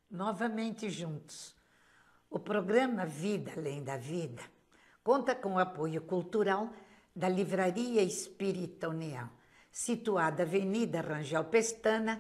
novamente juntos. O programa Vida Além da Vida conta com o apoio cultural da Livraria Espírita União, situada Avenida Rangel Pestana,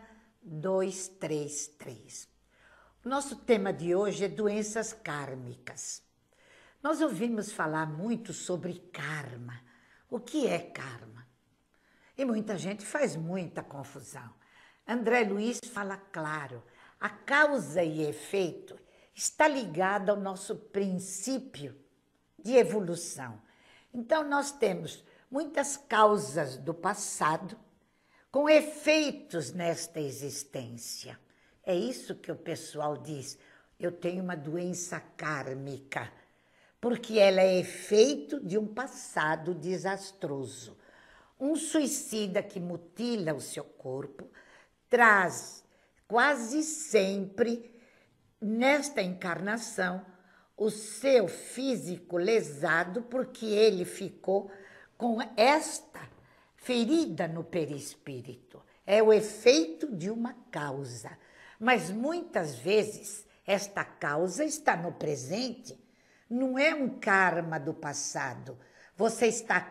233. O nosso tema de hoje é doenças kármicas. Nós ouvimos falar muito sobre karma. O que é karma? E muita gente faz muita confusão. André Luiz fala claro, a causa e efeito está ligada ao nosso princípio de evolução. Então, nós temos muitas causas do passado com efeitos nesta existência. É isso que o pessoal diz, eu tenho uma doença kármica, porque ela é efeito de um passado desastroso. Um suicida que mutila o seu corpo traz quase sempre, nesta encarnação, o seu físico lesado, porque ele ficou com esta ferida no perispírito. É o efeito de uma causa. Mas muitas vezes esta causa está no presente. Não é um karma do passado. Você está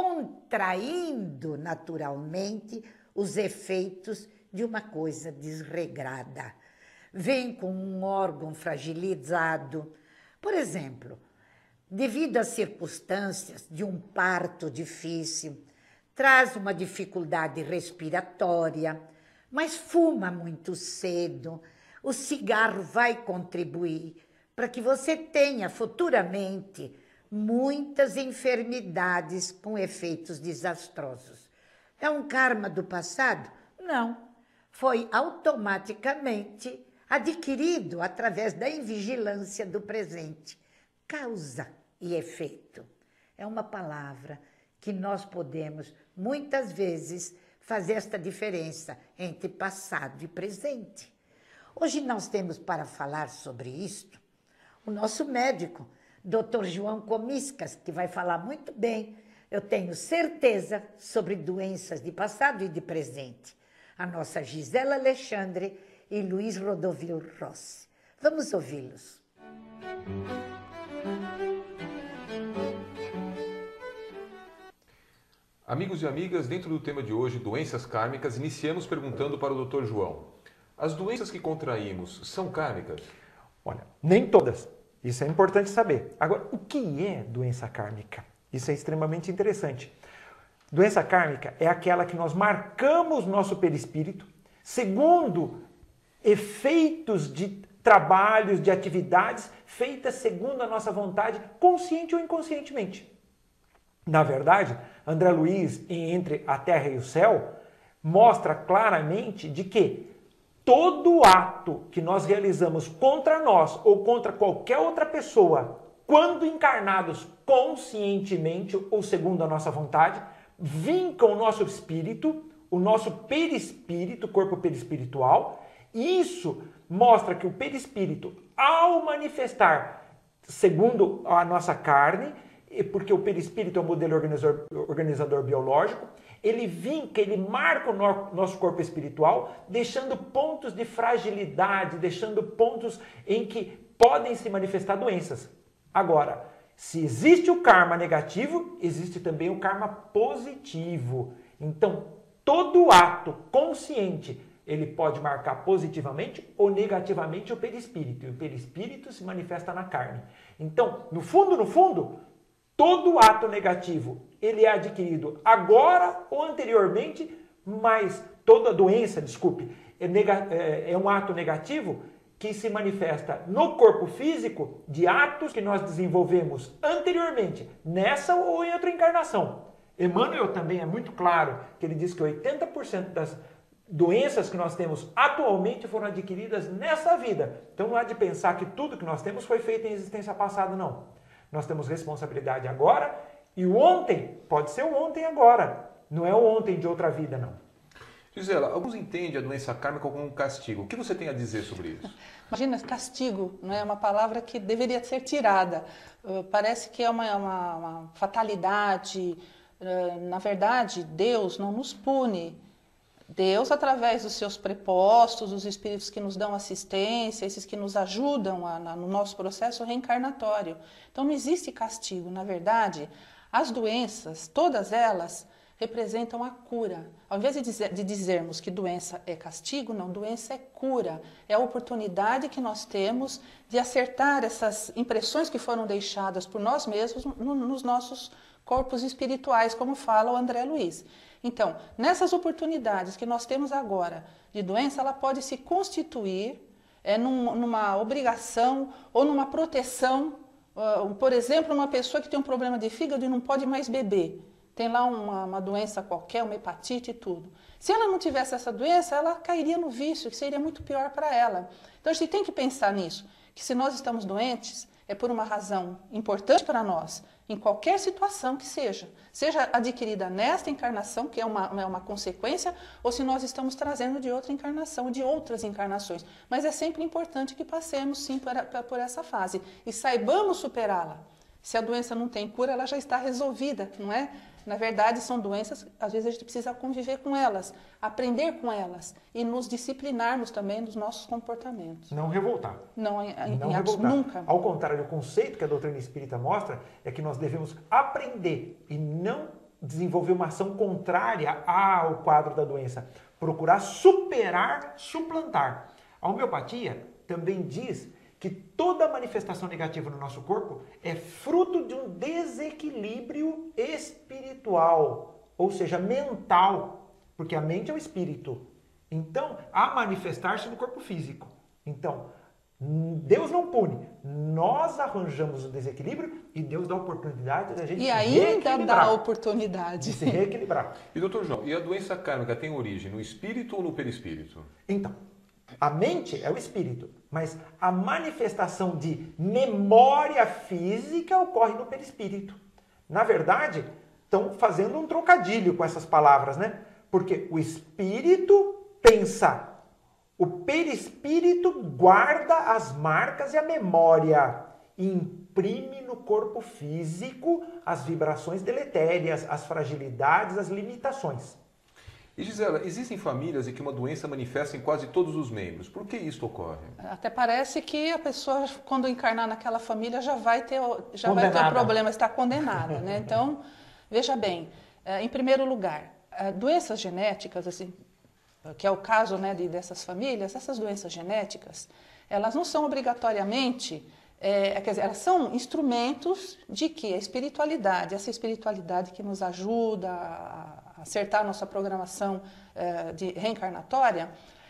contraindo naturalmente os efeitos de uma coisa desregrada. Vem com um órgão fragilizado. Por exemplo, devido às circunstâncias de um parto difícil, traz uma dificuldade respiratória, mas fuma muito cedo. O cigarro vai contribuir para que você tenha futuramente muitas enfermidades com efeitos desastrosos. É um karma do passado? Não. Foi automaticamente adquirido através da invigilância do presente. Causa e efeito. É uma palavra que nós podemos, muitas vezes, fazer esta diferença entre passado e presente. Hoje nós temos para falar sobre isto o nosso médico, Dr. João Comiscas, que vai falar muito bem, eu tenho certeza, sobre doenças de passado e de presente. A nossa Gisela Alexandre e Luiz Rodovil Rossi. Vamos ouvi-los. Amigos e amigas, dentro do tema de hoje, doenças kármicas, iniciamos perguntando para o Dr. João. As doenças que contraímos são kármicas? Olha, nem todas. Isso é importante saber. Agora, o que é doença kármica? Isso é extremamente interessante. Doença kármica é aquela que nós marcamos nosso perispírito segundo efeitos de trabalhos, de atividades feitas segundo a nossa vontade, consciente ou inconscientemente. Na verdade, André Luiz, em Entre a Terra e o Céu, mostra claramente de que todo ato que nós realizamos contra nós ou contra qualquer outra pessoa, quando encarnados conscientemente ou segundo a nossa vontade, vincam o nosso espírito, o nosso perispírito, corpo perispiritual. Isso mostra que o perispírito, ao manifestar segundo a nossa carne, porque o perispírito é um modelo organizador biológico, ele vinca, ele marca o nosso corpo espiritual, deixando pontos de fragilidade, deixando pontos em que podem se manifestar doenças. Agora, se existe o karma negativo, existe também o karma positivo. Então, todo ato consciente, ele pode marcar positivamente ou negativamente o perispírito. E o perispírito se manifesta na carne. Então, no fundo, todo ato negativo, ele é adquirido agora ou anteriormente, mas toda doença, é um ato negativo que se manifesta no corpo físico de atos que nós desenvolvemos anteriormente, nessa ou em outra encarnação. Emmanuel também é muito claro que ele diz que 80% das doenças que nós temos atualmente foram adquiridas nessa vida. Então não há de pensar que tudo que nós temos foi feito em existência passada, não. Nós temos responsabilidade agora e o ontem pode ser o ontem agora, não é o ontem de outra vida, não. Gisela, alguns entendem a doença kármica como um castigo. O que você tem a dizer sobre isso? Imagina, castigo, não é uma palavra que deveria ser tirada. Parece que é uma fatalidade. Na verdade, Deus não nos pune Deus, através dos seus prepostos, os espíritos que nos dão assistência, esses que nos ajudam no nosso processo reencarnatório. Então não existe castigo. Na verdade, as doenças, todas elas, representam a cura. Ao invés de dizermos que doença é castigo, não, doença é cura. É a oportunidade que nós temos de acertar essas impressões que foram deixadas por nós mesmos nos nossos corpos espirituais, como fala o André Luiz. Então, nessas oportunidades que nós temos agora de doença, ela pode se constituir numa obrigação ou numa proteção. Por exemplo, uma pessoa que tem um problema de fígado e não pode mais beber. Tem lá uma doença qualquer, uma hepatite e tudo. Se ela não tivesse essa doença, ela cairia no vício, que seria muito pior para ela. Então a gente tem que pensar nisso, que se nós estamos doentes, é por uma razão importante para nós, em qualquer situação que seja adquirida nesta encarnação, que é uma consequência, ou se nós estamos trazendo de outra encarnação, de outras encarnações. Mas é sempre importante que passemos, sim, por essa fase e saibamos superá-la. Se a doença não tem cura, ela já está resolvida, não é? Na verdade, são doenças, às vezes a gente precisa conviver com elas, aprender com elas e nos disciplinarmos também dos nossos comportamentos. Não revoltar. Não revoltar. Nunca. Ao contrário, o conceito que a doutrina espírita mostra é que nós devemos aprender e não desenvolver uma ação contrária ao quadro da doença. Procurar superar, suplantar. A homeopatia também diz que toda manifestação negativa no nosso corpo é fruto de um desequilíbrio espiritual, ou seja, mental, porque a mente é o espírito. Então, a manifestar-se no corpo físico. Então, Deus não pune, nós arranjamos o desequilíbrio e Deus dá a oportunidade da gente se reequilibrar. E ainda dá a oportunidade de se reequilibrar. E doutor João, e a doença kármica tem origem no espírito ou no perispírito? Então, a mente é o espírito, mas a manifestação de memória física ocorre no perispírito. Na verdade, estão fazendo um trocadilho com essas palavras, né? Porque o espírito pensa, o perispírito guarda as marcas e a memória e imprime no corpo físico as vibrações deletérias, as fragilidades, as limitações. E Gisela, existem famílias em que uma doença manifesta em quase todos os membros. Por que isso ocorre? Até parece que a pessoa, quando encarnar naquela família, já vai ter o problema, está condenada, né? Então, veja bem, em primeiro lugar, doenças genéticas, assim, que é o caso, né, dessas famílias, essas doenças genéticas, elas não são obrigatoriamente, quer dizer, elas são instrumentos de que a espiritualidade, essa espiritualidade que nos ajuda a acertar a nossa programação de reencarnatória,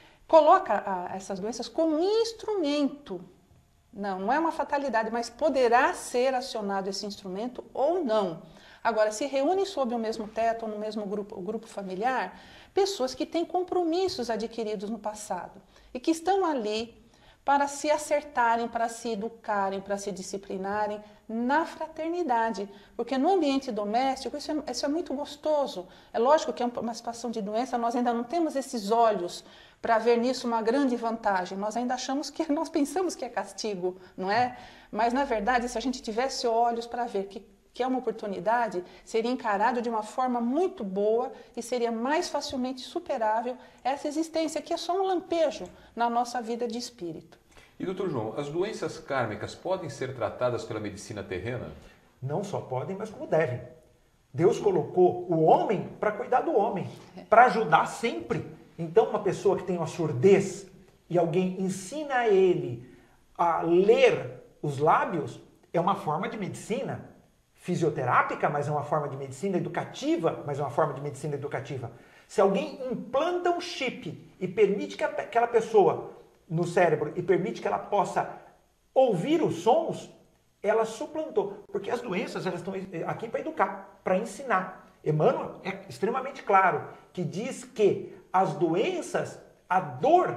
coloca essas doenças como um instrumento. Não é uma fatalidade, mas poderá ser acionado esse instrumento ou não. Agora, se reúnem sob o mesmo teto ou no mesmo grupo familiar, pessoas que têm compromissos adquiridos no passado e que estão ali para se acertarem, para se educarem, para se disciplinarem na fraternidade. Porque no ambiente doméstico isso é muito gostoso. É lógico que é uma situação de doença, nós ainda não temos esses olhos para ver nisso uma grande vantagem. Nós ainda nós pensamos que é castigo, não é? Mas, na verdade, se a gente tivesse olhos para ver que é uma oportunidade, seria encarado de uma forma muito boa e seria mais facilmente superável essa existência, que é só um lampejo na nossa vida de espírito. E, doutor João, as doenças kármicas podem ser tratadas pela medicina terrena? Não só podem, mas como devem. Deus colocou o homem para cuidar do homem, para ajudar sempre. Então, uma pessoa que tem uma surdez e alguém ensina ele a ler os lábios, é uma forma de medicina fisioterápica, mas é uma forma de medicina educativa, mas é uma forma de medicina educativa. Se alguém implanta um chip e permite que aquela pessoa no cérebro e permite que ela possa ouvir os sons, ela suplantou. Porque as doenças, elas estão aqui para educar, para ensinar. Emmanuel é extremamente claro que diz que as doenças, a dor,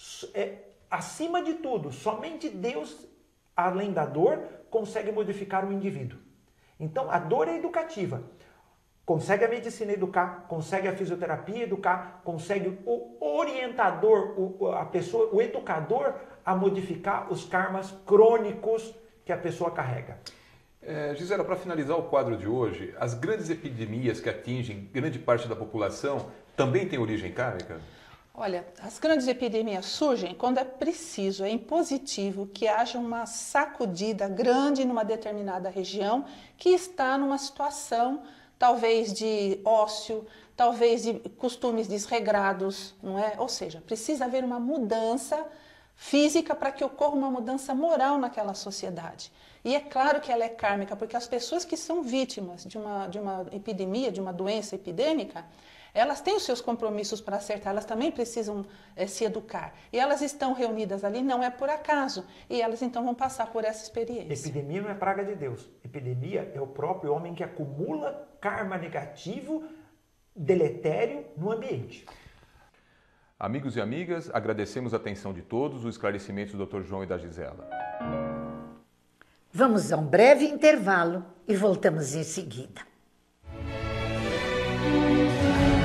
acima de tudo, somente Deus, além da dor, consegue modificar o indivíduo. Então, a dor é educativa. Consegue a medicina educar, consegue a fisioterapia educar, consegue o orientador, a pessoa, o educador a modificar os karmas crônicos que a pessoa carrega. Gisela, para finalizar o quadro de hoje, as grandes epidemias que atingem grande parte da população também tem origem kármica? Olha, as grandes epidemias surgem quando é preciso, é impositivo que haja uma sacudida grande numa determinada região que está numa situação talvez de ócio, talvez de costumes desregrados, não é? Ou seja, precisa haver uma mudança física para que ocorra uma mudança moral naquela sociedade. E é claro que ela é kármica, porque as pessoas que são vítimas de uma epidemia, de uma doença epidêmica, elas têm os seus compromissos para acertar, elas também precisam se educar. E elas estão reunidas ali, não é por acaso. E elas então vão passar por essa experiência. Epidemia não é praga de Deus. Epidemia é o próprio homem que acumula karma negativo, deletério no ambiente. Amigos e amigas, agradecemos a atenção de todos, os esclarecimentos do Dr. João e da Gisela. Vamos a um breve intervalo e voltamos em seguida.